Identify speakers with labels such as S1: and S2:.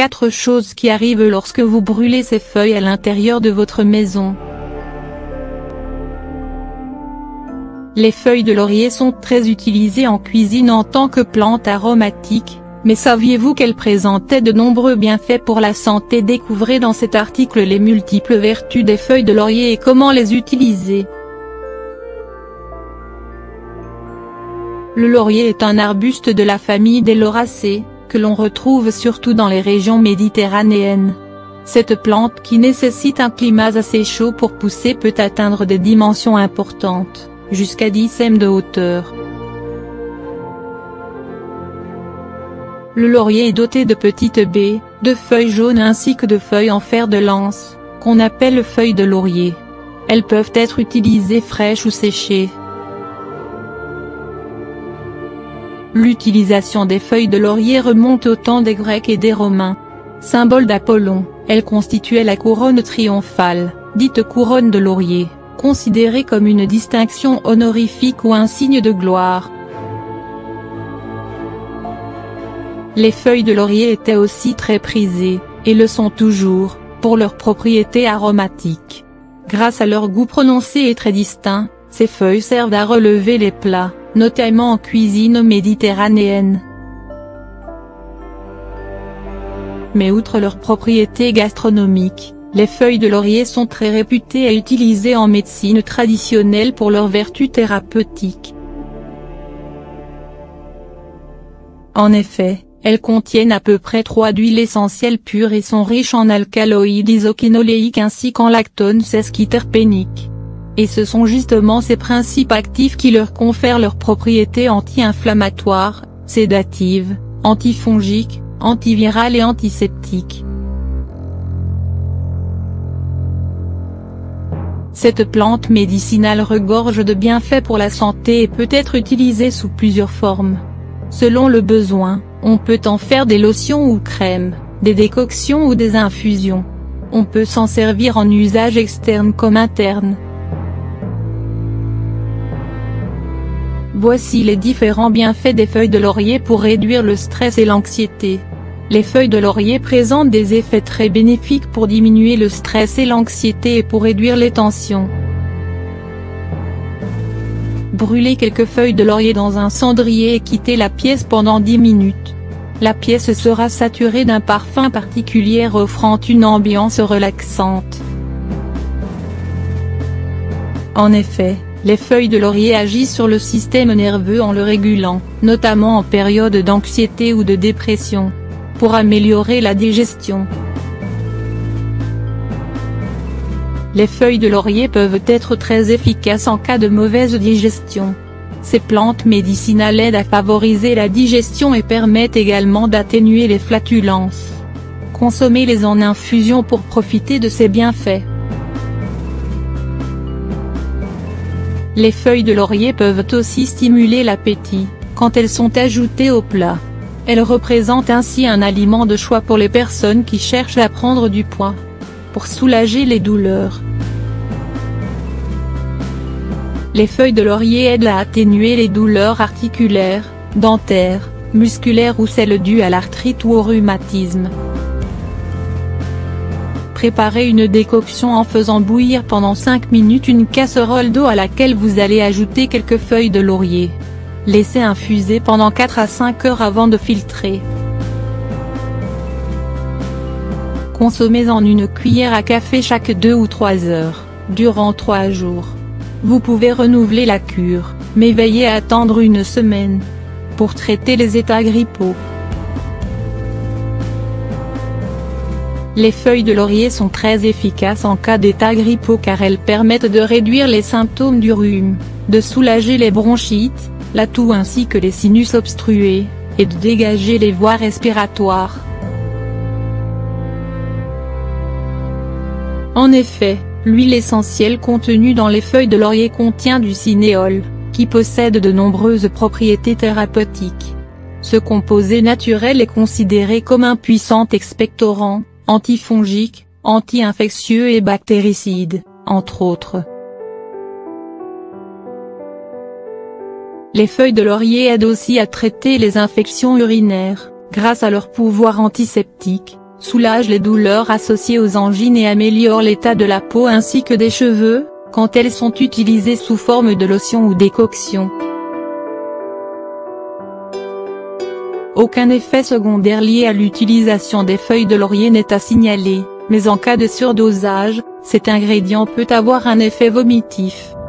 S1: 4 choses qui arrivent lorsque vous brûlez ces feuilles à l'intérieur de votre maison. Les feuilles de laurier sont très utilisées en cuisine en tant que plante aromatique, mais saviez-vous qu'elles présentaient de nombreux bienfaits pour la santé? Découvrez dans cet article les multiples vertus des feuilles de laurier et comment les utiliser. Le laurier est un arbuste de la famille des lauracées, que l'on retrouve surtout dans les régions méditerranéennes. Cette plante qui nécessite un climat assez chaud pour pousser peut atteindre des dimensions importantes, jusqu'à 10 cm de hauteur. Le laurier est doté de petites baies, de feuilles jaunes ainsi que de feuilles en fer de lance, qu'on appelle feuilles de laurier. Elles peuvent être utilisées fraîches ou séchées. L'utilisation des feuilles de laurier remonte au temps des Grecs et des Romains. Symbole d'Apollon, elles constituaient la couronne triomphale, dite couronne de laurier, considérée comme une distinction honorifique ou un signe de gloire. Les feuilles de laurier étaient aussi très prisées, et le sont toujours, pour leurs propriétés aromatiques. Grâce à leur goût prononcé et très distinct, ces feuilles servent à relever les plats, notamment en cuisine méditerranéenne. Mais outre leurs propriétés gastronomiques, les feuilles de laurier sont très réputées et utilisées en médecine traditionnelle pour leurs vertus thérapeutiques. En effet, elles contiennent à peu près 3 d'huile essentielle pure et sont riches en alcaloïdes isoquinoléiques ainsi qu'en lactone sesquiterpénique. Et ce sont justement ces principes actifs qui leur confèrent leurs propriétés anti-inflammatoires, sédatives, antifongiques, antivirales et antiseptiques. Cette plante médicinale regorge de bienfaits pour la santé et peut être utilisée sous plusieurs formes. Selon le besoin, on peut en faire des lotions ou crèmes, des décoctions ou des infusions. On peut s'en servir en usage externe comme interne. Voici les différents bienfaits des feuilles de laurier pour réduire le stress et l'anxiété. Les feuilles de laurier présentent des effets très bénéfiques pour diminuer le stress et l'anxiété et pour réduire les tensions. Brûlez quelques feuilles de laurier dans un cendrier et quittez la pièce pendant 10 minutes. La pièce sera saturée d'un parfum particulier offrant une ambiance relaxante. En effet, les feuilles de laurier agissent sur le système nerveux en le régulant, notamment en période d'anxiété ou de dépression, pour améliorer la digestion. Les feuilles de laurier peuvent être très efficaces en cas de mauvaise digestion. Ces plantes médicinales aident à favoriser la digestion et permettent également d'atténuer les flatulences. Consommez-les en infusion pour profiter de ces bienfaits. Les feuilles de laurier peuvent aussi stimuler l'appétit, quand elles sont ajoutées au plat. Elles représentent ainsi un aliment de choix pour les personnes qui cherchent à prendre du poids. Pour soulager les douleurs. Les feuilles de laurier aident à atténuer les douleurs articulaires, dentaires, musculaires ou celles dues à l'arthrite ou au rhumatisme. Préparez une décoction en faisant bouillir pendant 5 minutes une casserole d'eau à laquelle vous allez ajouter quelques feuilles de laurier. Laissez infuser pendant 4 à 5 heures avant de filtrer. Consommez-en une cuillère à café chaque 2 ou 3 heures, durant 3 jours. Vous pouvez renouveler la cure, mais veillez à attendre une semaine. Pour traiter les états grippaux. Les feuilles de laurier sont très efficaces en cas d'état grippaux car elles permettent de réduire les symptômes du rhume, de soulager les bronchites, la toux ainsi que les sinus obstrués, et de dégager les voies respiratoires. En effet, l'huile essentielle contenue dans les feuilles de laurier contient du cinéole, qui possède de nombreuses propriétés thérapeutiques. Ce composé naturel est considéré comme un puissant expectorant, antifongique, anti-infectieux et bactéricide, entre autres. Les feuilles de laurier aident aussi à traiter les infections urinaires, grâce à leur pouvoir antiseptique, soulage les douleurs associées aux angines et améliore l'état de la peau ainsi que des cheveux, quand elles sont utilisées sous forme de lotion ou décoction. Aucun effet secondaire lié à l'utilisation des feuilles de laurier n'est à signaler, mais en cas de surdosage, cet ingrédient peut avoir un effet vomitif.